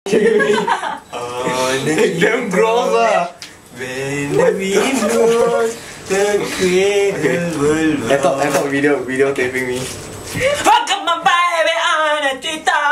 Damn gross lah. When we lose the cradle will I thought video taping me. Fuck up my baby on a Twitter.